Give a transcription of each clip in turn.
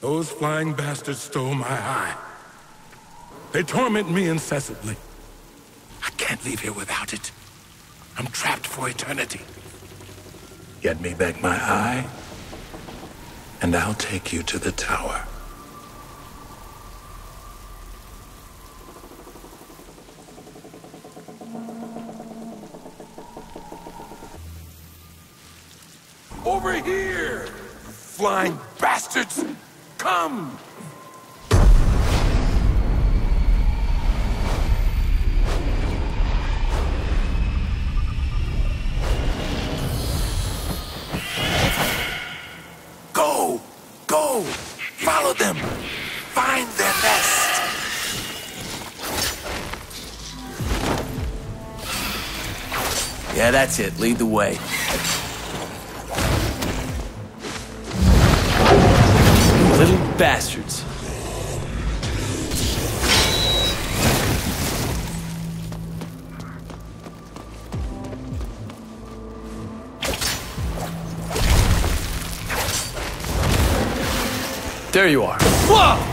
Those flying bastards stole my eye. They torment me incessantly. I can't leave here without it. I'm trapped for eternity. Get me back my eye, and I'll take you to the tower. Over here! You flying bastards! Come! Go! Go! Follow them! Find their nest! Yeah, that's it. Lead the way. Little bastards. There you are. Whoa!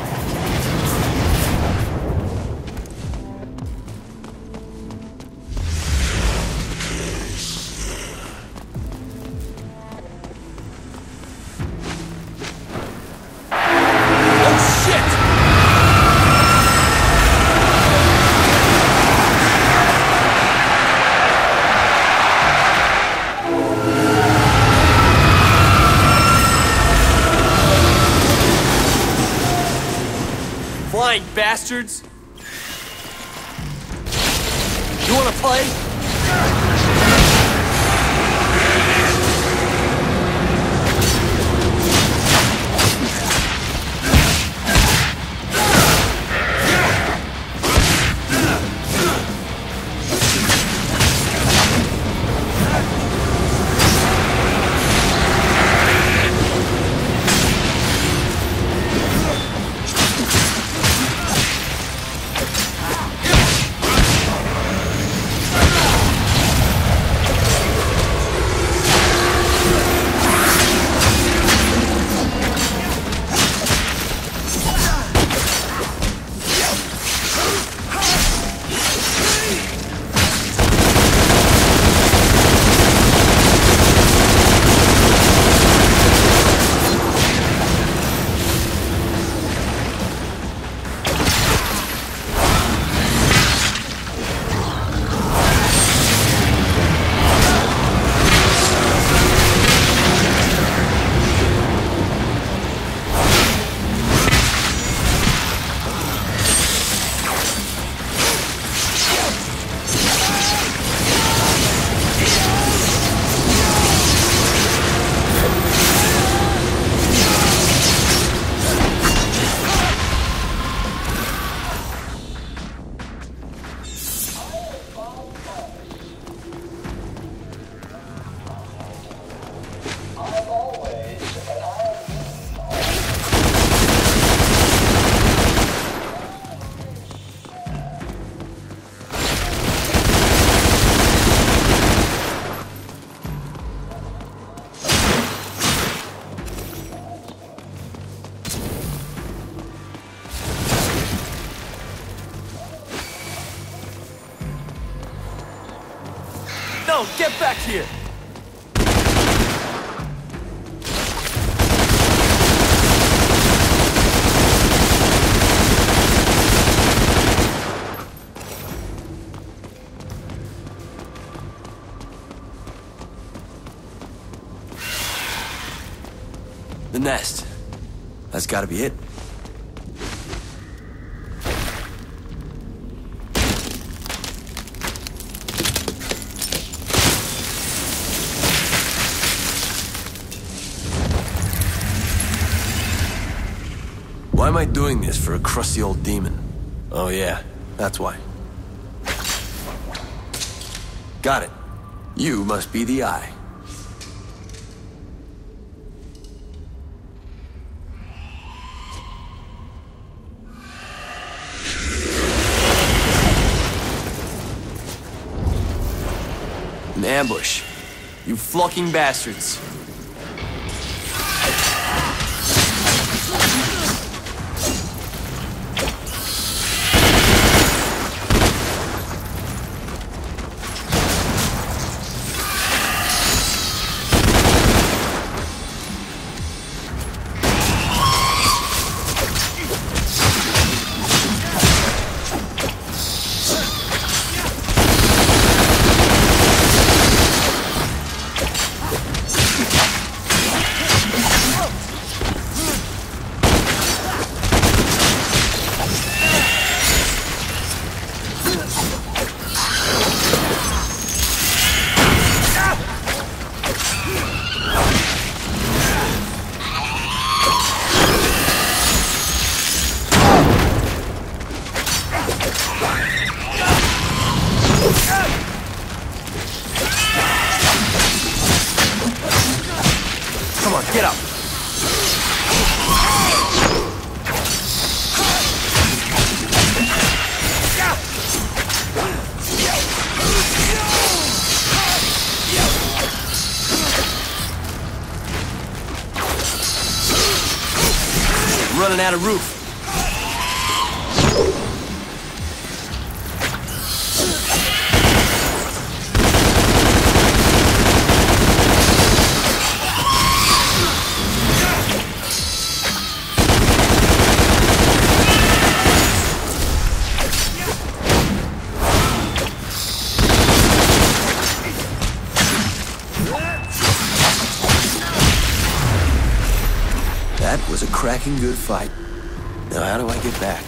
Flying bastards! You wanna play? No, get back here! The nest. That's gotta be it. Why am I doing this for a crusty old demon? Oh yeah, that's why. Got it. You must be the eye. An ambush. You flocking bastards. running out of roof. That was a cracking good fight. Now how do I get back?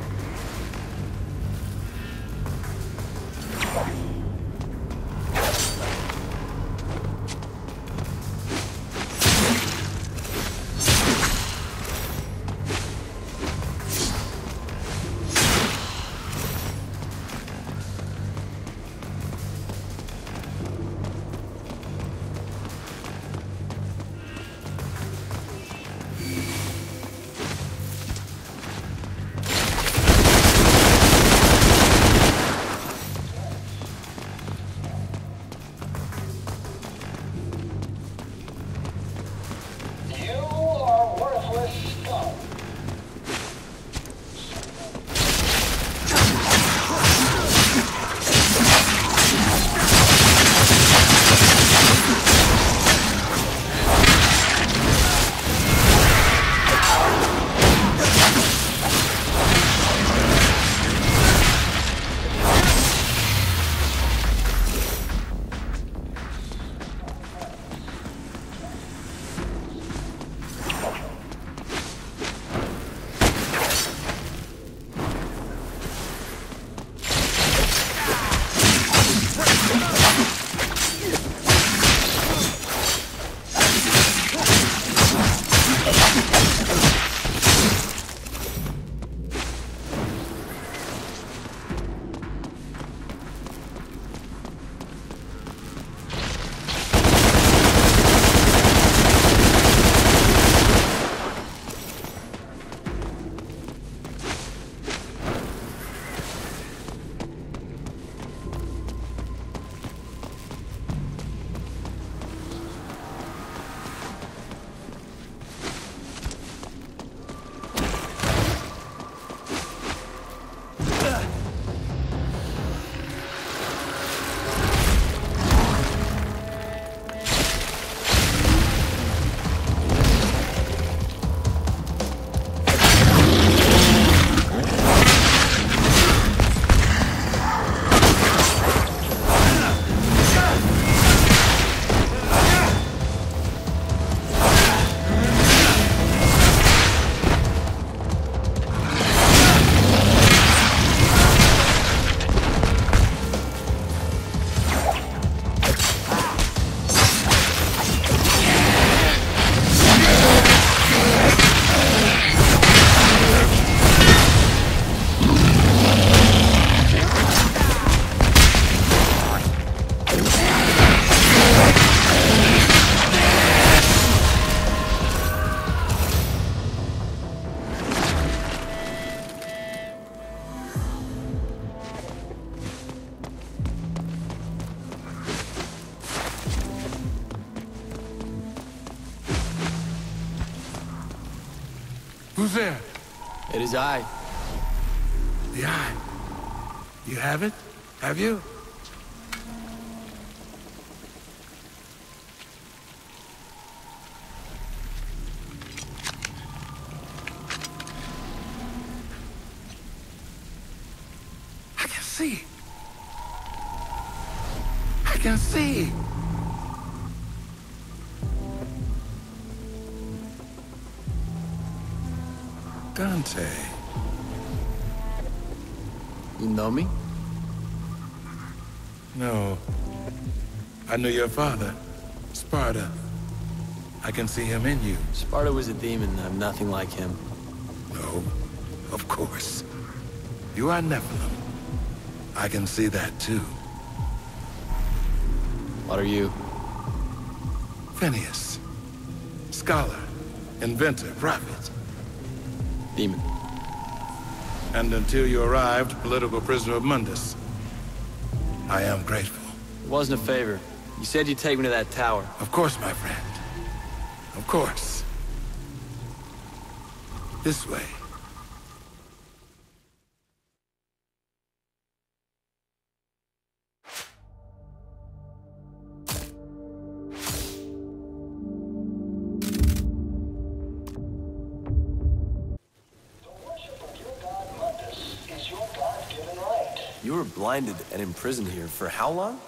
Who's there? It is I. The eye. You have it? Have you? I can see. I can see. Dante. You know me? No. I knew your father, Sparta. I can see him in you. Sparta was a demon. I'm nothing like him. No, of course. You are Nephilim. I can see that too. What are you? Phineas. Scholar, inventor, prophet. Demon. And until you arrived, political prisoner of Mundus. I am grateful. It wasn't a favor. You said you'd take me to that tower. Of course, my friend. Of course. This way. You were blinded and imprisoned here for how long?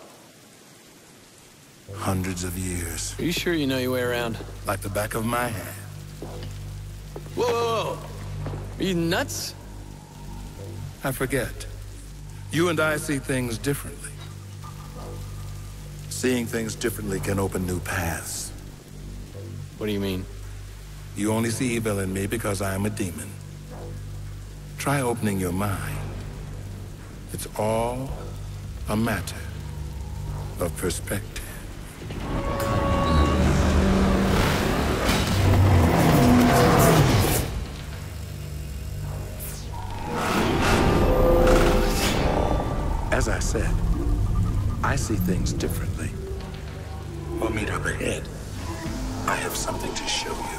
Hundreds of years. Are you sure you know your way around? Like the back of my hand. Whoa, whoa, whoa! Are you nuts? I forget. You and I see things differently. Seeing things differently can open new paths. What do you mean? You only see evil in me because I am a demon. Try opening your mind. It's all a matter of perspective. As I said, I see things differently. We'll meet up ahead. I have something to show you.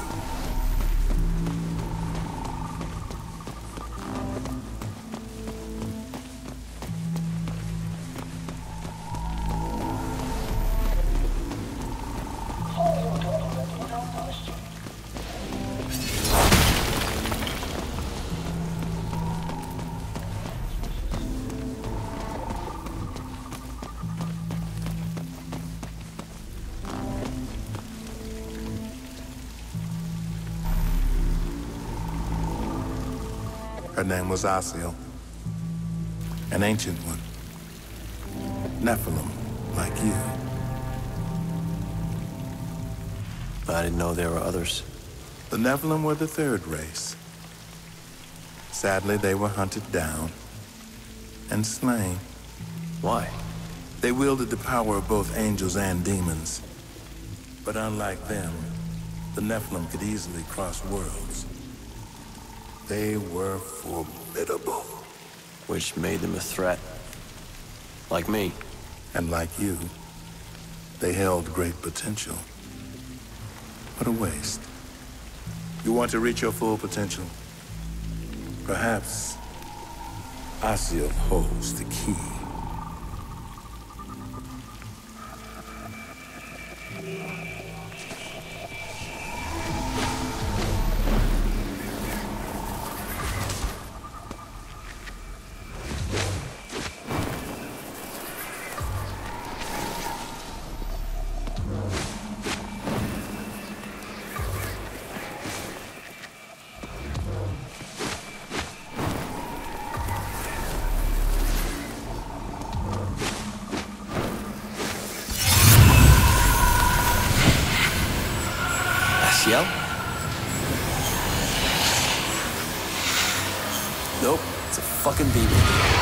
Her name was Asiel, an ancient one. Nephilim, like you. I didn't know there were others. The Nephilim were the third race. Sadly, they were hunted down and slain. Why? They wielded the power of both angels and demons. But unlike them, the Nephilim could easily cross worlds. They were formidable. Which made them a threat. Like me. And like you, they held great potential. What a waste. You want to reach your full potential? Perhaps Asiel holds the key. Asiel? Nope, it's a fucking demon.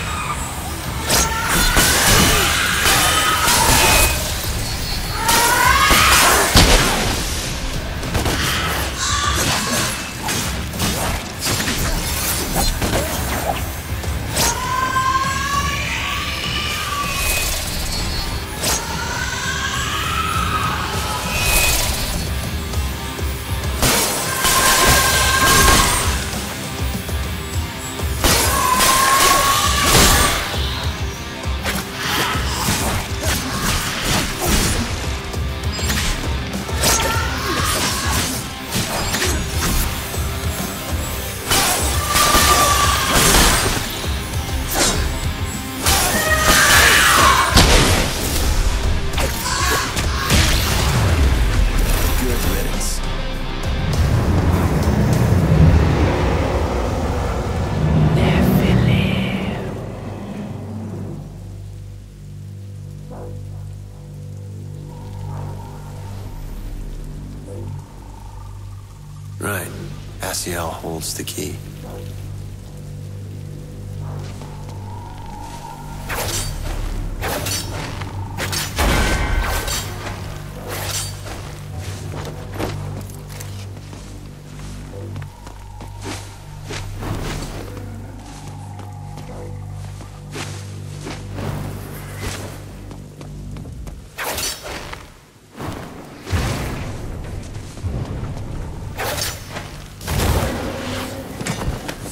Right. Asiel holds the key.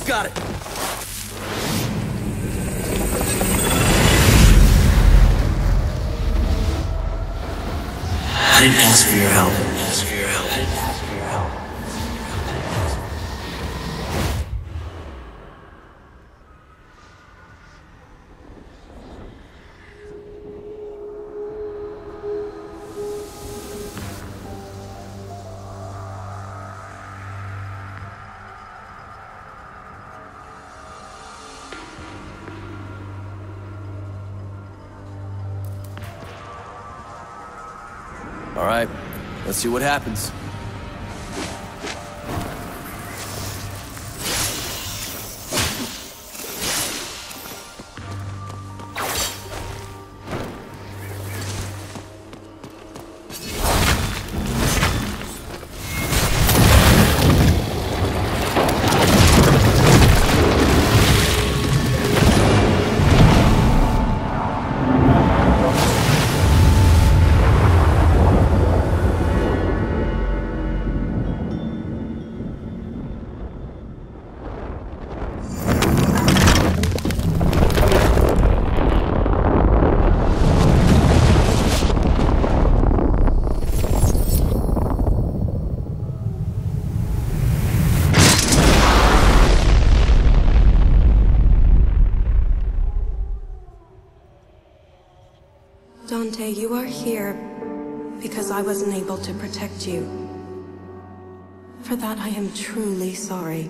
Got it. I didn't ask for your help. All right, let's see what happens. Dante, you are here because I wasn't able to protect you. For that, I am truly sorry.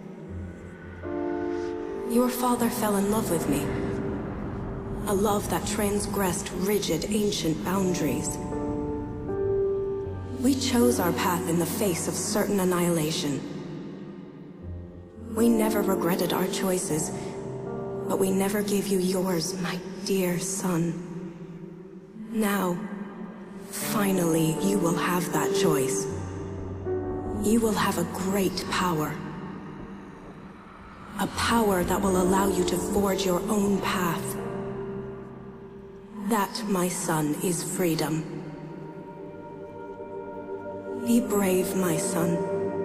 Your father fell in love with me. A love that transgressed rigid, ancient boundaries. We chose our path in the face of certain annihilation. We never regretted our choices, but we never gave you yours, my dear son. Now, finally, you will have that choice. You will have a great power. A power that will allow you to forge your own path. That, my son, is freedom. Be brave, my son.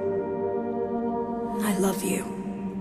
I love you.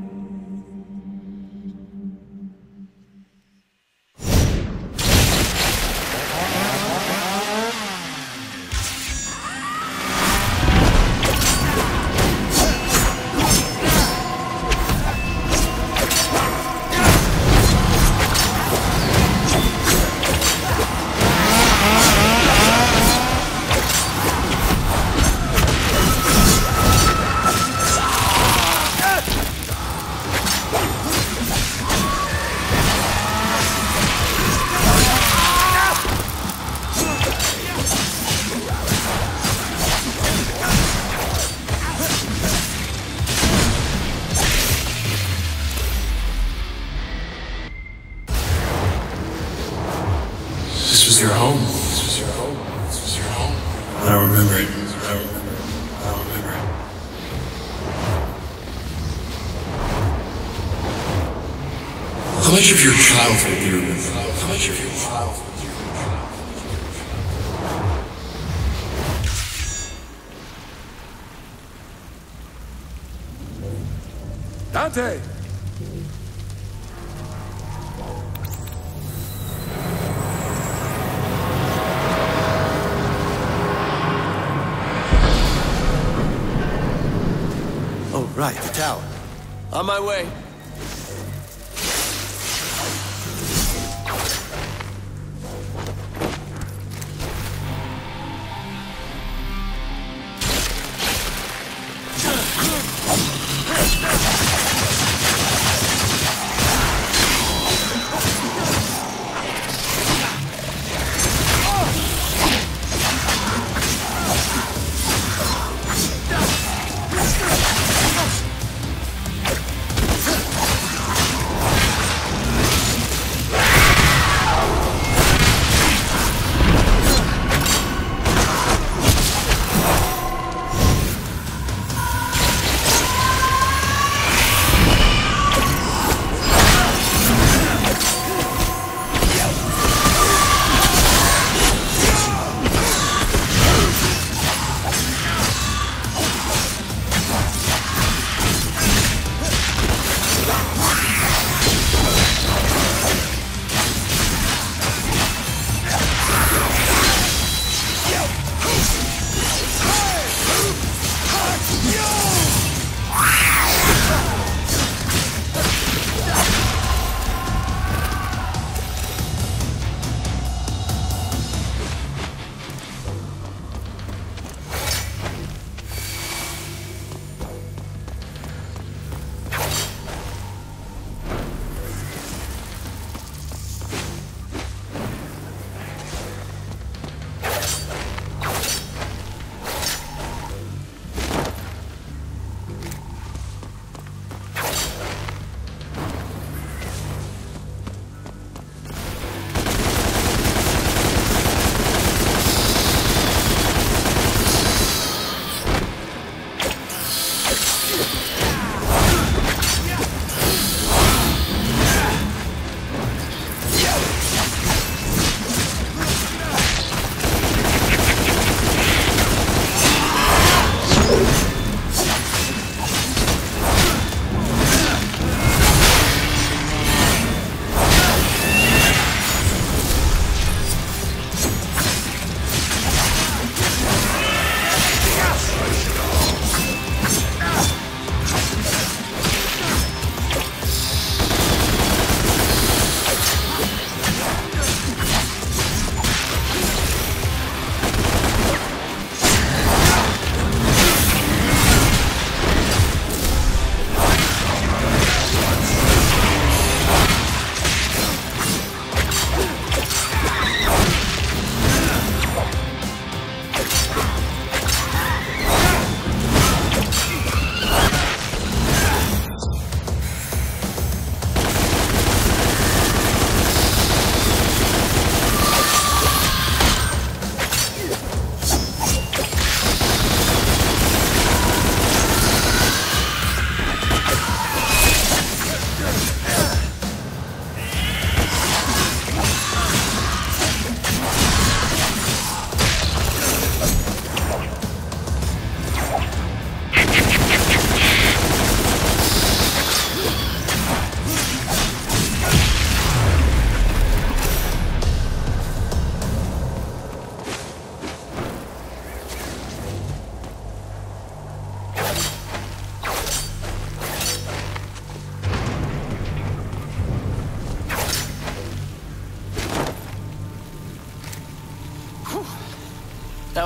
Your home. This was your home. This was your home. I don't remember it. How much of your childhood do you remember? How much of your childhood do you remember? Dante! Right, the tower. On my way.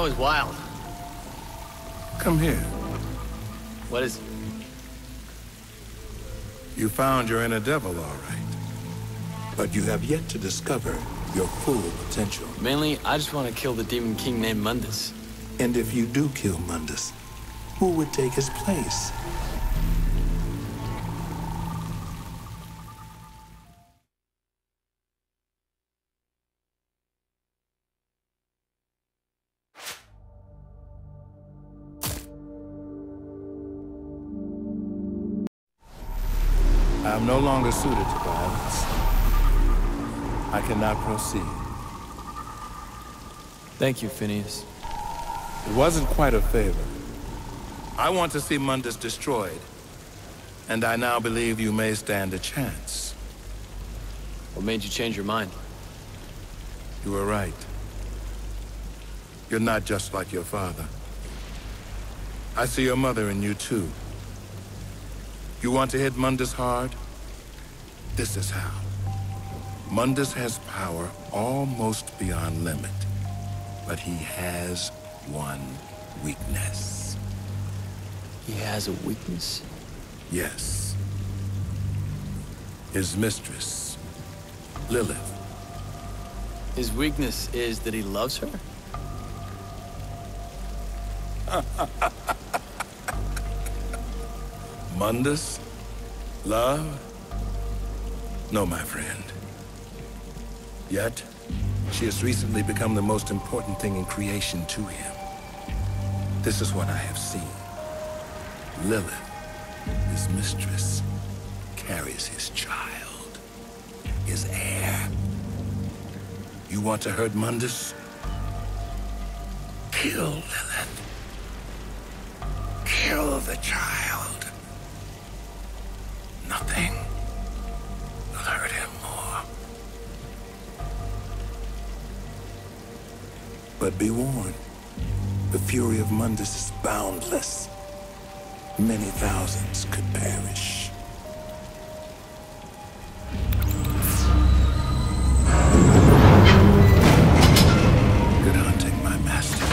that was wild. Come here. What is it? You found your inner devil, all right. But you have yet to discover your full potential. Mainly, I just want to kill the demon king named Mundus. And if you do kill Mundus, who would take his place? I am no longer suited to violence. I cannot proceed. Thank you, Phineas. It wasn't quite a favor. I want to see Mundus destroyed, and I now believe you may stand a chance. What made you change your mind? You were right. You're not just like your father. I see your mother in you, too. You want to hit Mundus hard? This is how. Mundus has power almost beyond limit, but he has one weakness. He has a weakness? Yes. His mistress, Lilith. His weakness is that he loves her? Mundus? Love? No, my friend. Yet, she has recently become the most important thing in creation to him. This is what I have seen. Lilith, his mistress, carries his child, his heir. You want to hurt Mundus? Kill Lilith. Kill the child. Nothing will hurt him more. But be warned, the fury of Mundus is boundless. Many thousands could perish. Good hunting, my master.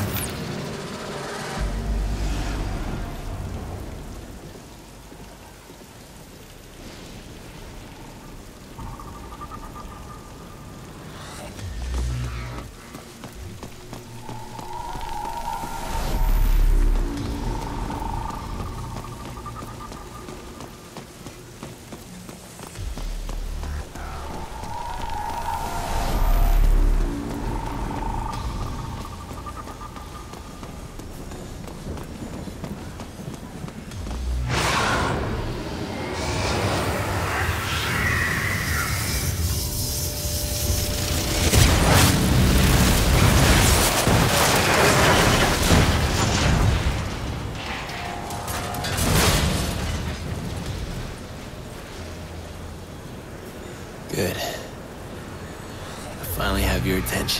Good. I finally have your attention.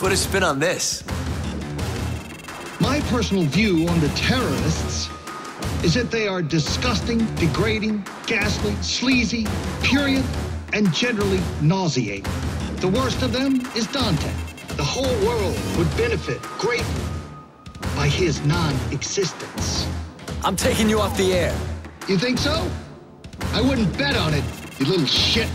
Put a spin on this. My personal view on the terrorists is that they are disgusting, degrading, ghastly, sleazy, purient, and generally nauseating. The worst of them is Dante. The whole world would benefit greatly by his non-existence. I'm taking you off the air. You think so? I wouldn't bet on it, you little shit.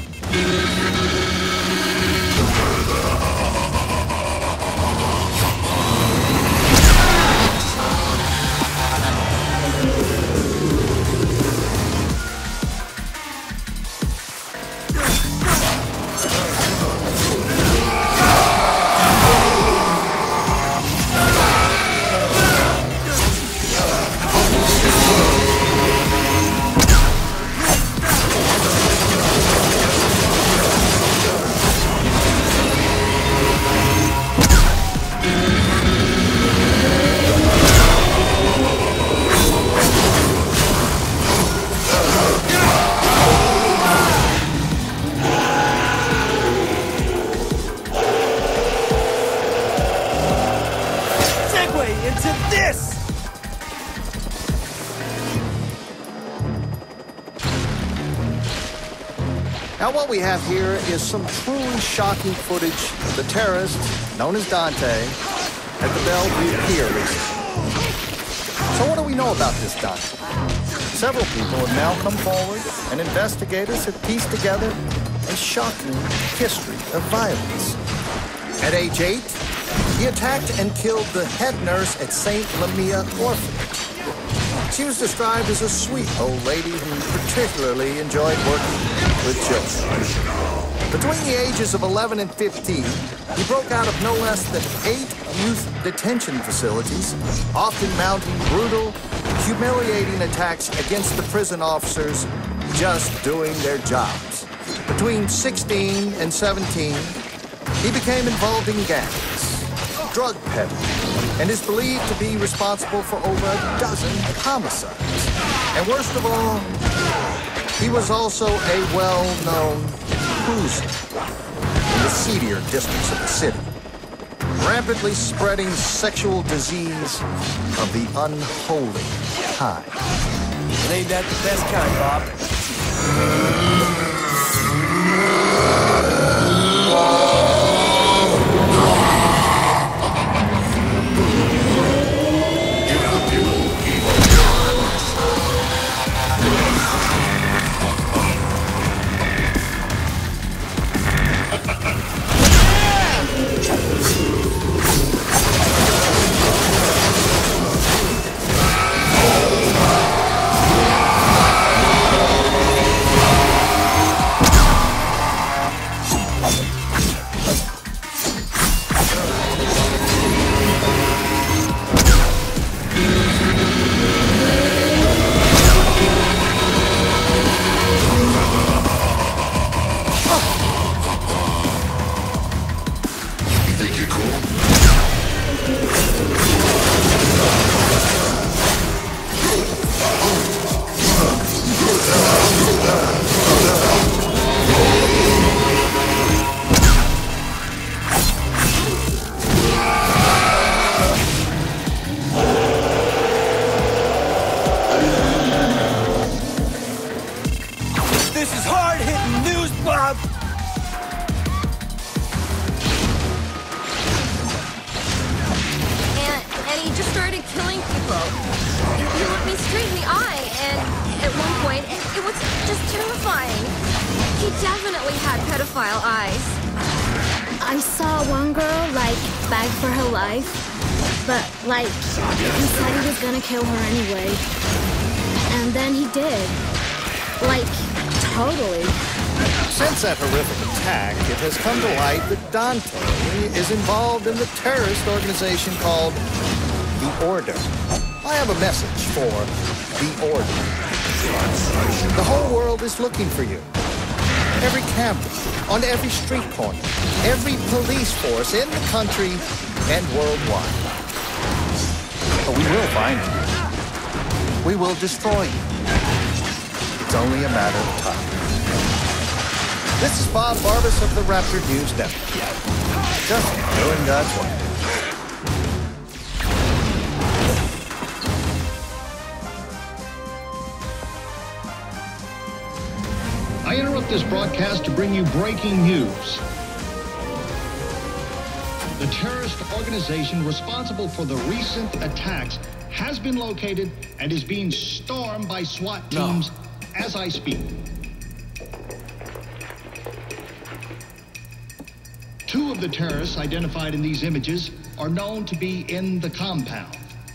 Now what we have here is some truly shocking footage of the terrorist, known as Dante, at the Bellevue Pier recently. So what do we know about this Dante? Several people have now come forward, and investigators have pieced together a shocking history of violence. At age 8, he attacked and killed the head nurse at St. Lamia Orphanage. She was described as a sweet old lady who particularly enjoyed working with children. Between the ages of 11 and 15, he broke out of no less than 8 youth detention facilities, often mounting brutal, humiliating attacks against the prison officers just doing their jobs. Between 16 and 17, he became involved in gangs, drug peddling, and is believed to be responsible for over a dozen homicides. And worst of all, he was also a well-known cruiser in the seedier districts of the city, rampantly spreading sexual disease of the unholy kind. Ain't that the best kind, Bob? Kill her anyway. And then he did. Like, totally. Since that horrific attack, it has come to light that Dante is involved in the terrorist organization called The Order. I have a message for The Order. The whole world is looking for you. Every campus, on every street corner, every police force in the country and worldwide. But we will find you. We will destroy you. It's only a matter of time. This is Bob Barbas of the Raptor News Network. Just doing God's work. I interrupt this broadcast to bring you breaking news. The terrorist organization responsible for the recent attacks has been located and is being stormed by SWAT teams as I speak. 2 of the terrorists identified in these images are known to be in the compound.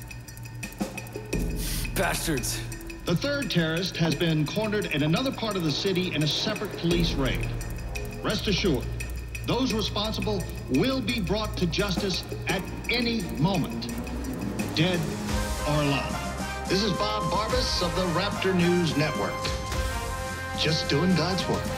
Bastards. The 3rd terrorist has been cornered in another part of the city in a separate police raid. Rest assured, those responsible will be brought to justice at any moment, dead or alive. This is Bob Barbas of the Raptor News Network. Just doing God's work.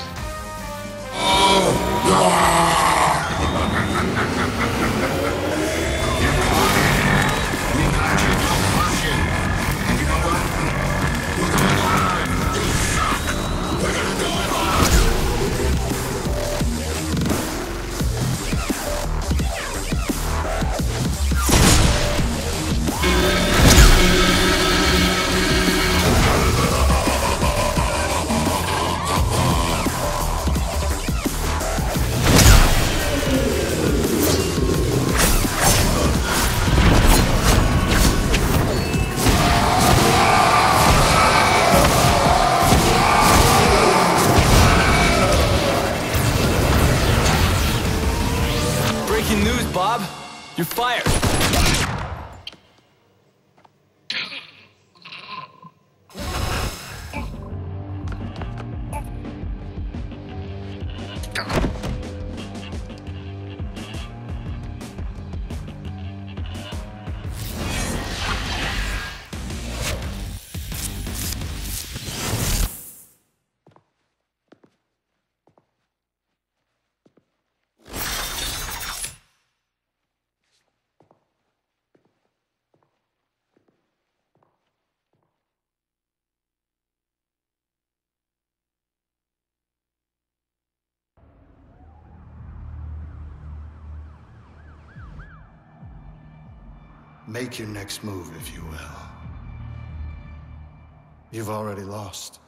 Breaking news, Bob. You're fired. Make your next move, if you will. You've already lost.